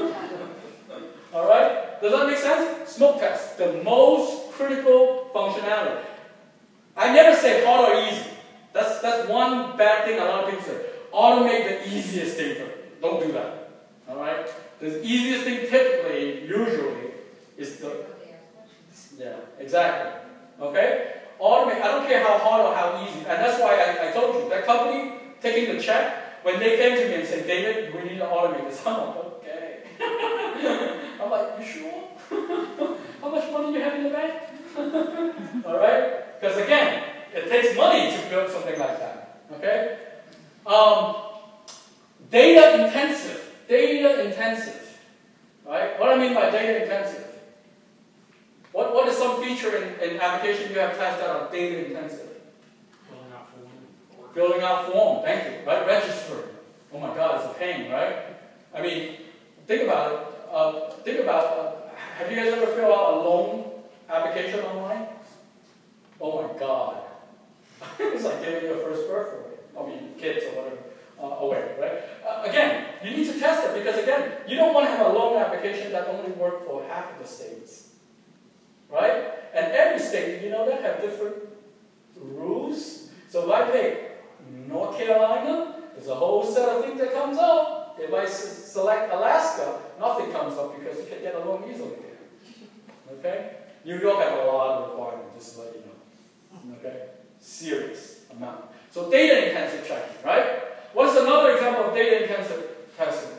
Alright? Does that make sense? Smoke test. The most critical functionality. I never say hard or easy. That's one bad thing a lot of people say. Automate the easiest thing for you. Don't do that. Alright? The easiest thing typically, usually, is the... Yeah, exactly. Okay? Automate, I don't care how hard or how easy. And that's why I told you, that company taking the check, when they came to me and said, David, we need to automate this. I'm like, okay. I'm like, you sure? How much money do you have in the bank? Alright? Because again, it takes money to build something like that. Okay? Data intensive. Data intensive. Right? What do I mean by data intensive? What is some feature in application you have tasks that are data intensive? Filling out form. Filling out form, thank you. Right? Registering. Oh my God, it's a pain, right? I mean, think about it. Have you guys ever filled out a loan application online? Oh my God. It's like giving your first birth away. I mean, kids or whatever. Away, right? Again, you need to test it because, again, you don't want to have a loan application that only works for half of the states. Right? And every state, you know, that have different rules. So if I pick North Carolina, there's a whole set of things that comes up. If I select Alaska, nothing comes up because you can get a loan easily there. Okay? New York have a lot of requirements, just to let you know. Okay? Serious amount. So data intensive checking, right? What's another example of data intensive testing?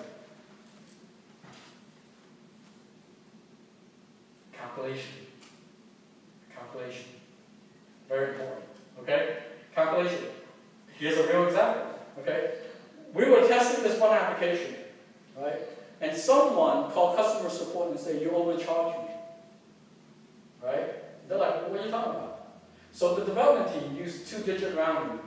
Calculation. Calculation. Very important. Okay? Calculation. Here's a real example. Okay? We were testing this one application, right? And someone called customer support and said, you overcharged me. Right? They're like, what are you talking about? So the development team used 2-digit rounding.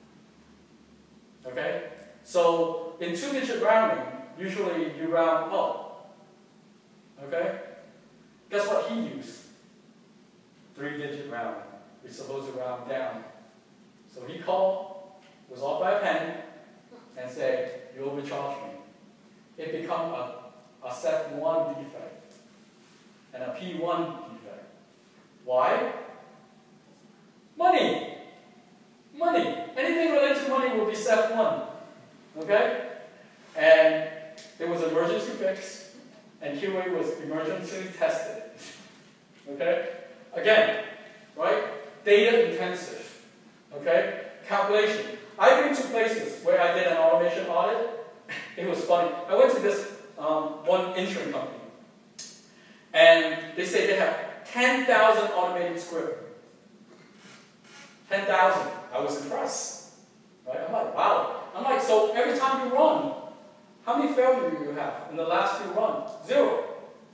Okay? So in 2-digit rounding, usually you round up. Okay? Guess what he used? 3-digit rounding. We're supposed to round down. So he called, was off by a penny, and said, you overcharged me. It became a SEF1 defect and a P1 defect. Why? Money. Money. Anything related to money will be SEF1. Okay? And there was emergency fix, and QA was emergency tested. Okay? Again, right? Data intensive. Okay? Calculation. I've been to places where I did an automation audit. It was funny. I went to this one insurance company, and they say they have 10,000 automated script. 10,000. I was impressed. Right? I'm like, wow. I'm like, so every time you run, how many failures do you have in the last few runs? 0.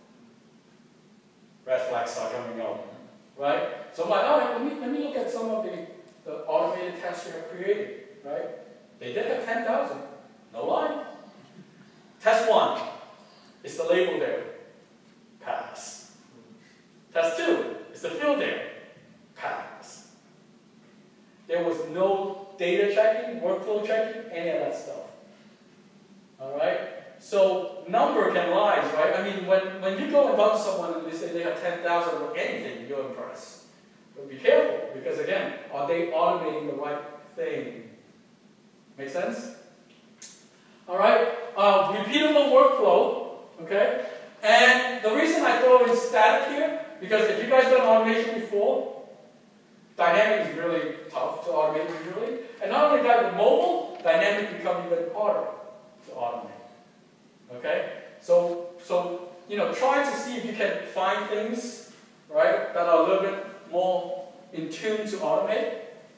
Red flags start coming up. Right? So I'm like, all right, let me look at some of the automated tests you have created. Right? They did have 10,000. No lie. Test 1. Is the label there? Pass. Test 2. Is the field there? Pass. There was no data checking, workflow checking, any of that stuff. Alright? So, number can lie, right? I mean, when you go and talk to someone and they say they have 10,000 or anything, you're impressed. But be careful, because again, are they automating the right thing? Make sense? Alright? Repeatable workflow, okay? And the reason I throw in static here, because if you guys done automation before, dynamic is really tough to automate usually. And not only that, with mobile, dynamic becomes even harder to automate. Okay? So you know, try to see if you can find things, right, that are a little bit more in tune to automate.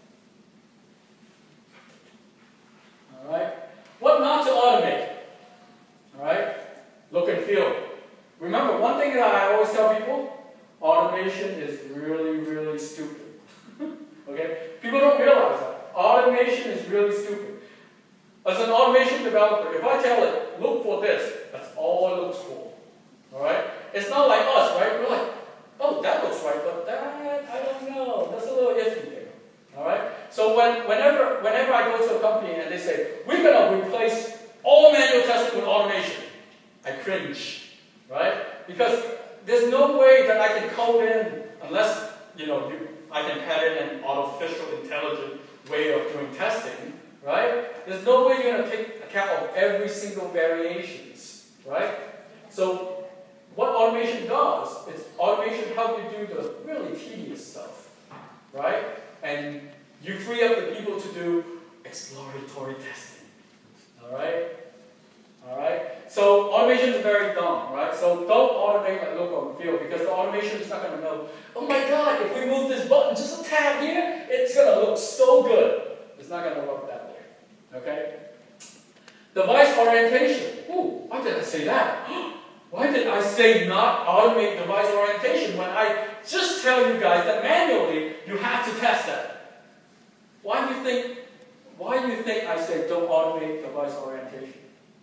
Alright? What not to automate? Alright? Look and feel. Remember, one thing that I always tell people, automation is really, really stupid. Okay? People don't realize that. Automation automation developer, if I tell it, look for this, that's all it looks for. All right? It's not like us, right? We're like, oh, that looks right, but that, I don't know. That's a little iffy there. All right? So whenever I go to a company and they say, we're going to replace all manual testing with automation, I cringe, right? Because there's no way that I can code in, unless, I can add in an artificial intelligent way of doing testing, right? There's no way you're going to take account of every single variations, right? So what automation does is automation helps you do the really tedious stuff, right? And you free up the people to do exploratory testing, all right? All right? So automation is very dumb, right? So don't automate like look and feel, because the automation is not going to know, oh my God, if we move this button just a tab here, it's going to look so good. It's not going to work that way, okay? Device orientation. Ooh, why did I say that? Why did I say not automate device orientation when I just tell you guys that manually you have to test that? Why do you think I say don't automate device orientation?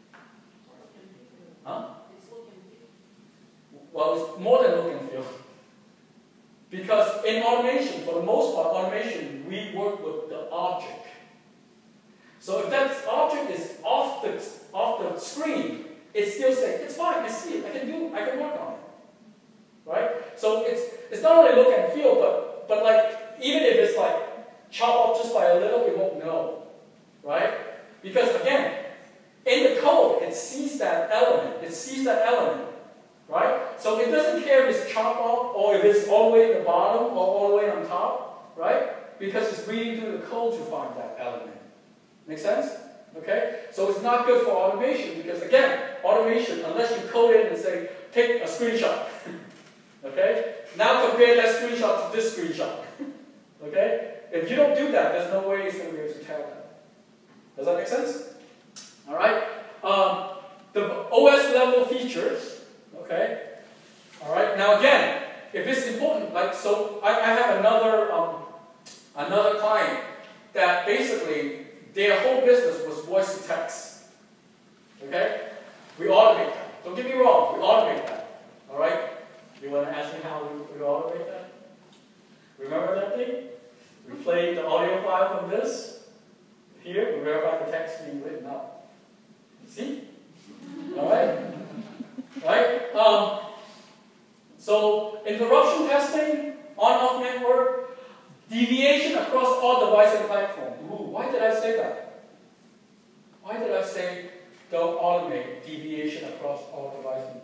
Huh? Well, it's more than look and feel. Because in automation, for the most part, automation, we work with the object. So if that object is off the screen, it still says, it's fine, I see it, I can work on it. Right? So it's not only look and feel, but like, even if it's like chop off just by a little, we won't know. Right? Because again, in the code, it sees that element. Right? So it doesn't care if it's chopped off or if it's all the way at the bottom or all the way on top. Right? Because it's reading through the code to find that element. Make sense? Okay? So it's not good for automation because, again, automation, unless you code it and say, take a screenshot. Okay? Now compare that screenshot to this screenshot. Okay? If you don't do that, there's no way it's going to be able to tell that. Does that make sense? All right? The OS level features. Okay? All right? Now again, if it's important, like, so I have another client that basically their whole business was voice to text. Okay? We automate that. Don't get me wrong, we automate that. All right? You want to ask me how we automate that? Remember that thing? We played the audio file from this. Here, we verify the text being written up. See? All right? Right? So, interruption testing, on-off network, deviation across all devices and platforms. Ooh, why did I say that? Why did I say don't automate deviation across all devices?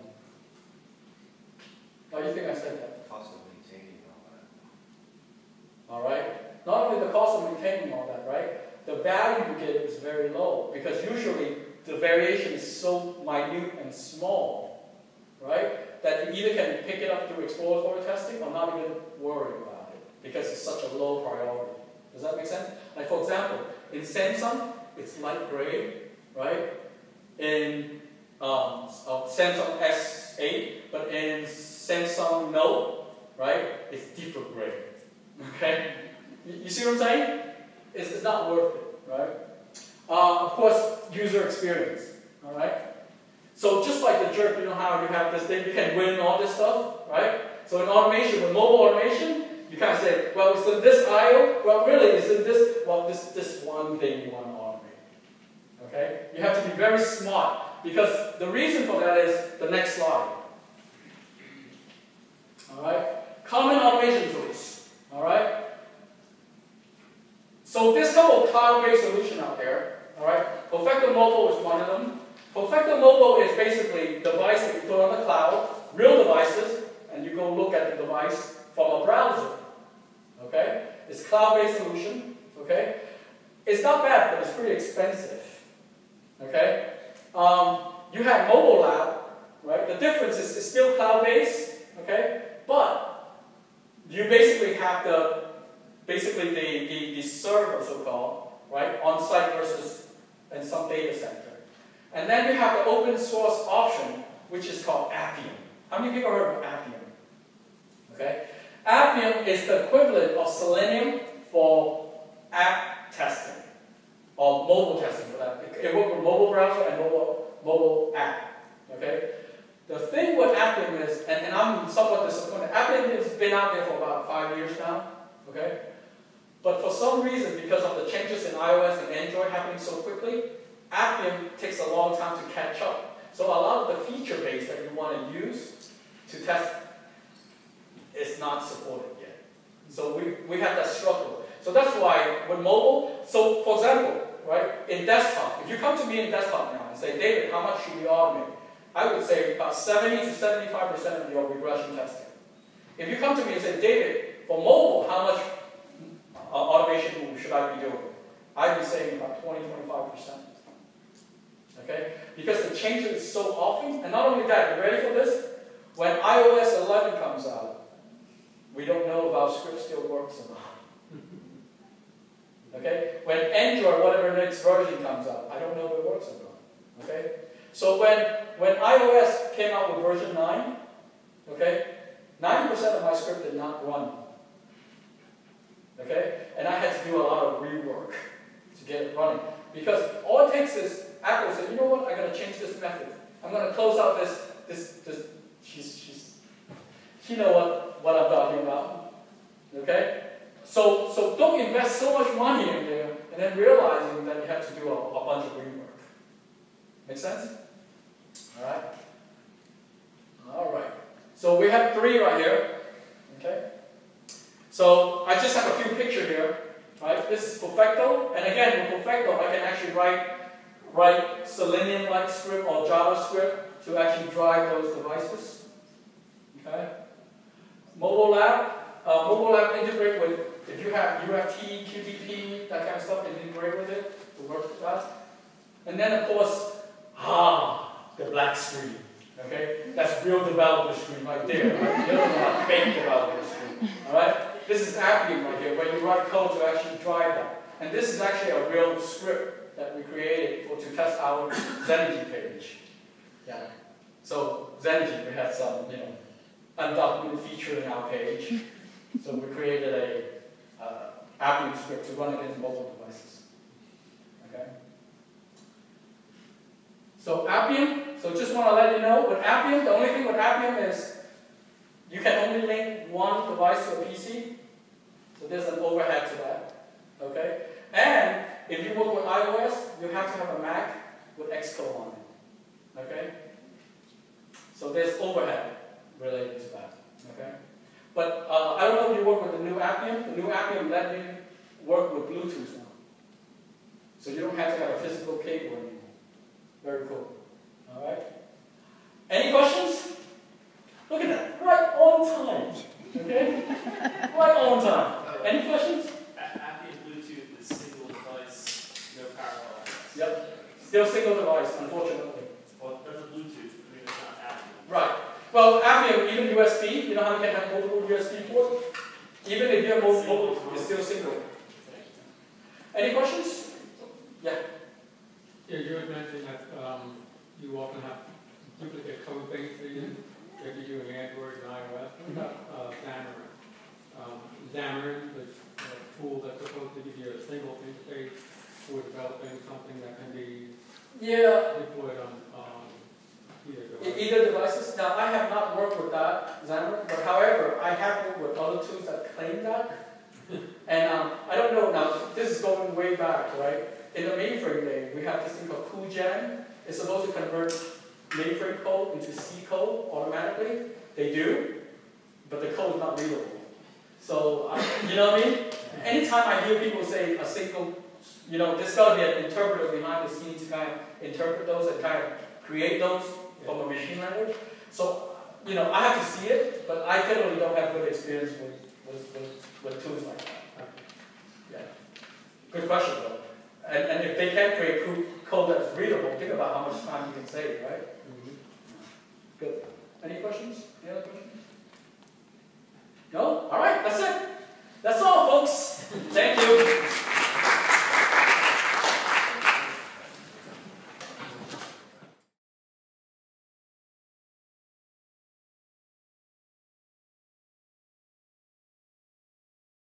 Why do you think I said that? Cost of maintaining all that. All right? Not only the cost of maintaining all that, right? The value you get is very low because usually the variation is so minute and small, right? That you either can pick it up through exploratory testing or not even worry about it because it's such a low priority. Does that make sense? Like for example, in Samsung, it's light gray, right? In Samsung S8, but in Samsung Note, right? It's deeper gray. Okay? You see what I'm saying? It's not worth it, right? Of course, user experience, all right? So just like the jerk, you know how you have this thing, you can win all this stuff, right? So in automation, with mobile automation, you kind of say, well, it's in this aisle, well, really, it's in this, well, this one thing you want to automate, okay? You have to be very smart, because the reason for that is the next slide, all right? Common automation tools, all right? So there's a couple of cloud-based solutions out there, all right? Perfecto Mobile is one of them. Perfecto Mobile is basically a device that you put on the cloud, real devices, and you go look at the device from a browser, okay? It's a cloud-based solution, okay? It's not bad, but it's pretty expensive, okay? You have Mobile Lab, right? The difference is it's still cloud-based, okay? But you basically have the server, so-called, right, on-site versus in some data center. And then you have the open source option, which is called Appium. How many people heard of Appium? Okay? Appium is the equivalent of Selenium for app testing. or mobile testing for that. It works with mobile browser and mobile app. Okay. The thing with Appium is, and I'm somewhat disappointed. Appium has been out there for about 5 years now. Okay. But for some reason, because of the changes in iOS and Android happening so quickly, Appium takes a long time to catch up. So a lot of the feature base that you want to use to test is not supported yet. So we have that struggle. So that's why with mobile, so for example, right, in desktop, if you come to me in desktop now and say, David, how much should we automate? I would say about 70 to 75% of your regression testing. If you come to me and say, David, for mobile, how much automation should I be doing? I'd be saying about 20, 25%. Okay? Because the change is so often, and not only that, you ready for this? When iOS 11 comes out, we don't know if our script still works or not. Okay? When Android, whatever next version comes out, I don't know if it works or not. Okay? So when iOS came out with version 9, okay, 90% of my script did not run. Okay? And I had to do a lot of rework to get it running. Because all it takes is Apple said, you know what, I'm going to change this method. I'm going to close out this you know what I'm talking about. Okay? So don't invest so much money in there and then realizing that you have to do a bunch of rework. Make sense? Alright? Alright. So we have 3 right here. Okay? So I just have a few pictures here. Right? This is Perfecto. And again, with Perfecto, I can actually write Selenium-like script or JavaScript to actually drive those devices. Okay? Mobile lab integrate with, if you have UFT, QTP, that kind of stuff, integrate with it to work with that. And then of course, the black screen. Okay? That's real developer screen right there. Right? You don't know how fake developer screen. Alright? This is Appium right here, where you write code to actually drive that. And this is actually a real script that we created to test our Zenergy page. Yeah. So Zenergy, we had some, undocumented feature in our page. So we created a Appium script to run it in mobile devices. Okay. So Appium. So just want to let you know, with Appium, the only thing with Appium is you can only link one device to a PC. So there's an overhead to that. Okay. And if you work with iOS, you have to have a Mac with Xcode on it. Okay? So there's overhead related to that. Okay? But I don't know if you work with the new Appium. The new Appium let me work with Bluetooth now. So you don't have to have a physical cable anymore. Very cool. Alright? Any questions? Look at that. Right on time. Okay? Right on time. Any questions? Yep. Still single device, unfortunately. Well, there's a Bluetooth. I mean, it's not Appium. Right. Well, Appium, even USB, you know how you can have multiple USB ports? Even if you have multiple, it's still single. Any questions? Yeah. Yeah, you had mentioned that you often have duplicate code base that you do in Android and iOS. What about Xamarin, the tool that's supposed to give you a single interface for developing something that can be deployed on either devices. Now, I have not worked with that, Xamarin, but however, I have worked with other tools that claim that. And I don't know, now, this is going way back, right? In the mainframe day, we have this thing called CoolJam. It's supposed to convert mainframe code into C code automatically. They do, but the code is not readable. So, you know what I mean? Anytime I hear people say a single, there's got to be an interpreter behind the scenes to kind of interpret those and kind of create those from a machine language. So, I have to see it, but I generally don't have good experience with tools like that. Yeah. Good question, though. And if they can create code that's readable, think about how much time you can save, right? Mm-hmm. Good. Any questions? Any other questions? No? All right, that's it. That's all, folks. Thank you.